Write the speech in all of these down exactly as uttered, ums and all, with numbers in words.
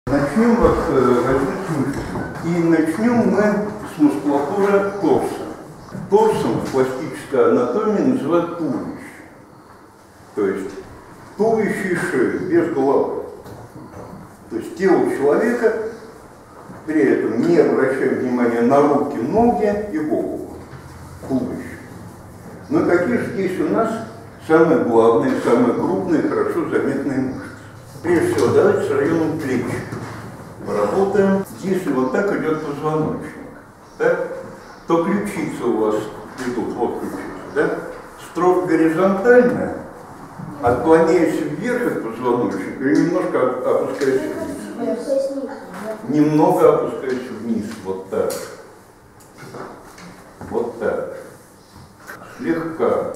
Начнем вот, возьмем мышцы. И начнем мы с мускулатуры торса. Торсом в пластической анатомии называют туловище. То есть туловище и шея, без головы. То есть тело человека, при этом не обращая внимания на руки, ноги и голову. Туловище. Но какие же здесь у нас самые главные, самые крупные, хорошо заметные мышцы? Прежде всего, давайте с районом плеч поработаем. Если вот так идет позвоночник, так, то ключицы у вас идут, вот ключицы, да? Строго горизонтально, отклоняясь вверх от позвоночника и немножко опускаясь вниз. Немного опускаясь вниз, вот так. Вот так. Слегка.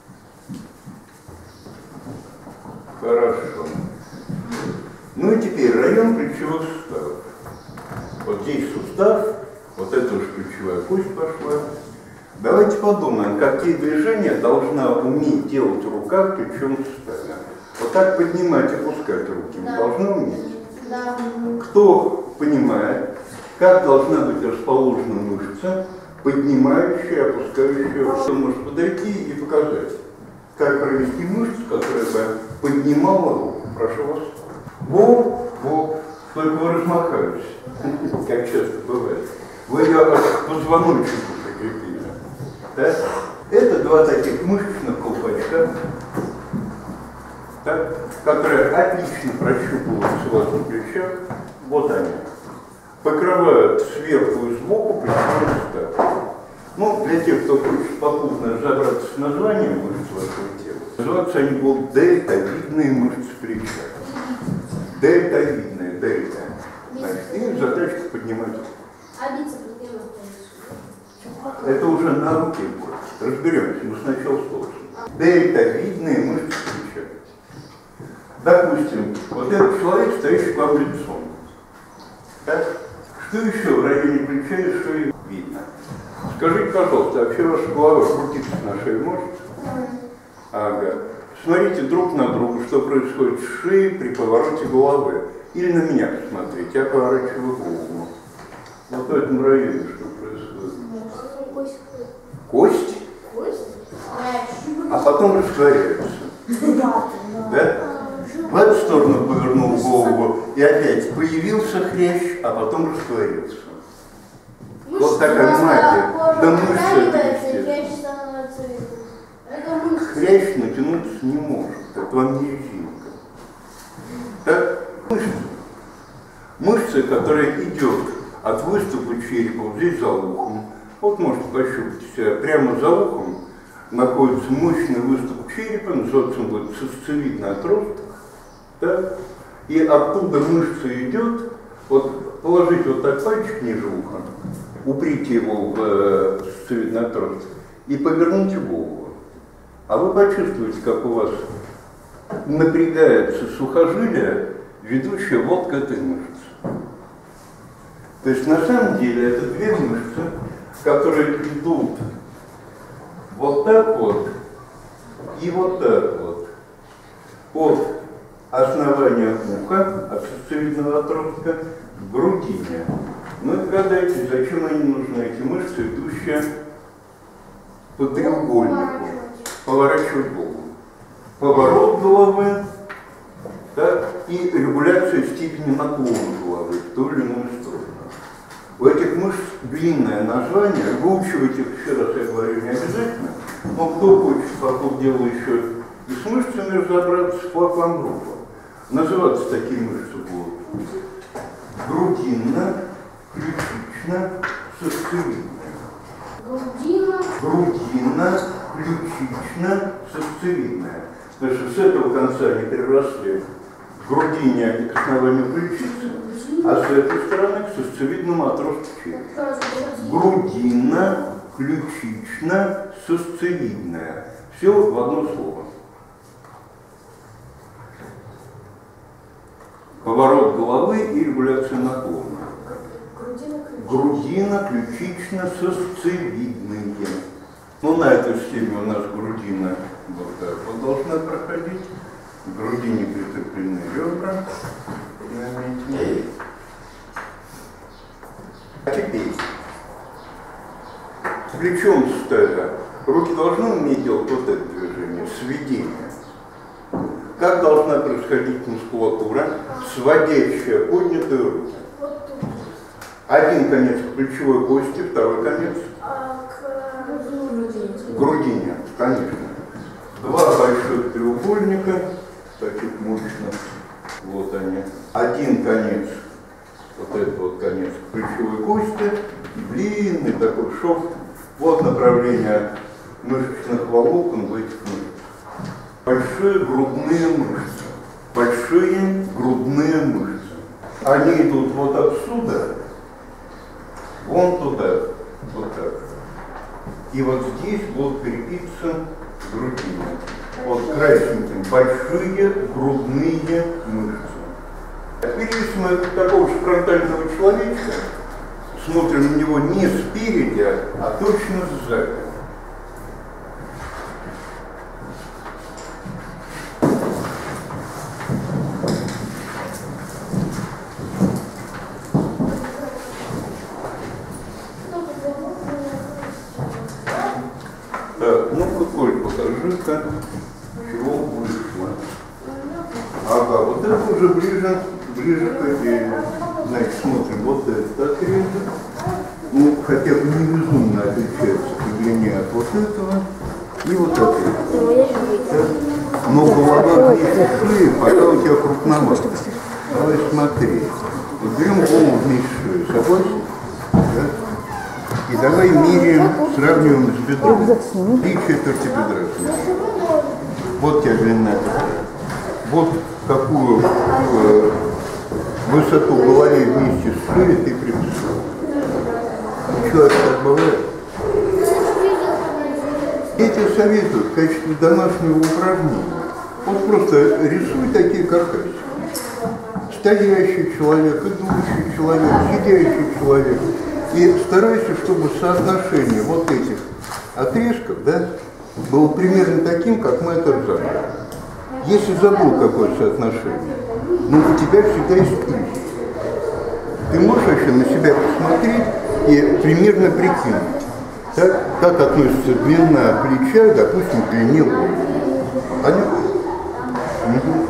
Хорошо. Ну и теперь район плечевых суставов. Вот здесь сустав, вот это уж плечевая кость пошла. Давайте подумаем, какие движения должна уметь делать рука в плечевом суставе. Вот так поднимать и опускать руки. Да. Должна уметь? Да. Кто понимает, как должна быть расположена мышца, поднимающая и опускающая руку? Кто может подойти и показать, как провести мышцу, которая бы поднимала руку? Прошу вас. Во, во, только вы размахались, как часто бывает. Вы ее к позвоночнику прикрепили. Да? Это два таких мышечных колпачка, так, которые отлично прощупываются у вас на плечах. Вот они. Покрывают сверху и сбоку плечевой сустав. Ну, для тех, кто хочет попутно разобраться с названием мышц вашего тела, называются они будут дельтовидные мышцы плеча. Дельтовидные, дельта. Значит, и задачка поднимать. А бицепс где находится? Это уже на руке будет. Разберемся, мы сначала сложим. Дельтовидные мышцы плеча. Допустим, вот этот человек, стоящий к вам лицом. Так? Что еще в районе плеча и шеи видно? Скажите, пожалуйста, вообще ваша голова крутиться на шее может? Ага. Смотрите друг на друга, что происходит с шеей при повороте головы. Или на меня посмотрите, я поворачиваю голову. Вот в этом районе что происходит? Кость? Кость? А потом растворяется. Да? В эту сторону повернул голову, и опять появился хрящ, а потом растворился. Вот такая магия. Да мышца это естественно. Хрящ натянуться не может, это вам не резинка. Так, мышцы. Мышцы, которая идет от выступа черепа, вот здесь за ухом. Вот можете пощупать себя, прямо за ухом находится мощный выступ черепа, называется он будет сосцевидный отросток. Так? И оттуда мышца идет, вот положите вот так пальчик ниже уха, уприте его в э, сосцевидный отросток и поверните голову. А вы почувствуете, как у вас напрягается сухожилие, ведущее вот к этой мышце. То есть на самом деле это две мышцы, которые идут вот так вот и вот так вот от основания уха, от сосцевидного отростка к грудине. Ну и догадайтесь, зачем они нужны, эти мышцы, идущие по треугольнику. Поворачивать голову. Поворот головы, да, и регуляция степени наклона головы в ту или иную сторону. У этих мышц длинное название, выучивать их еще раз, я говорю, не обязательно, но кто хочет по ходу дела еще и с мышцами разобраться, флаг вам группа. Называться такие мышцы будут грудинно, ключично, сосцевидная. Грудина. Грудинно, ключично, сосцевидная. Потому что с этого конца они переросли к грудине и к основанию ключицы, а с этой стороны к сосцевидному отростку черепа. Грудинно, ключично, сосцевидная. Все в одно слово. Поворот головы и регуляция наклона. Грудина, ключично, сосцевидные. Ну, на этой схеме у нас грудина вот так вот должна проходить. В грудине прикреплены ребра. А теперь плечом стоя, руки должны уметь делать вот это движение, сведение. Как должна происходить мускулатура, сводящая поднятые руки? Один конец к плечевой кости, второй конец к грудине, конечно. Два больших треугольника, таких мощных, вот они. Один конец, вот этот вот конец к плечевой кости, длинный такой шов. Вот направление мышечных волокон в этих мышцах. Большие грудные мышцы. Большие грудные мышцы. Они идут вот отсюда, вон туда, вот так. И вот здесь будут крепиться грудины. Вот красненьким. Большие грудные мышцы. Теперь если мы такого же фронтального человечка смотрим на него не спереди, а точно сзади. Так, ну-ка, Коль, покажи-ка, чего вышло. Ага, вот это уже ближе, ближе к этой. Значит, смотрим, вот этот отрезок. Ну, хотя бы не безумно отличается по длине от вот этого. И вот отрезок. Но голова вместе шеи, пока у тебя крупновато. Давай смотри. Вот берем голову вместе шеи, согласен? Да? И давай меряем, сравниваем с бедром. Три четверти бедра. Вот тебя длина бедра. Вот какую э, высоту головы вместе с шеей ты приписал. Человек так бывает. Эти советуют в качестве домашнего упражнения. Вот просто рисуй такие каркасики. Стоящий человек, идущий человек, сидящий человек. И старайся, чтобы соотношение вот этих отрезков, да, было примерно таким, как мы это ржали. Если забыл какое соотношение, ну у тебя всегда есть плюс. Ты можешь вообще на себя посмотреть и примерно прикинуть, так, как относится длина плеча, допустим, к длине головы. Понятно? Угу.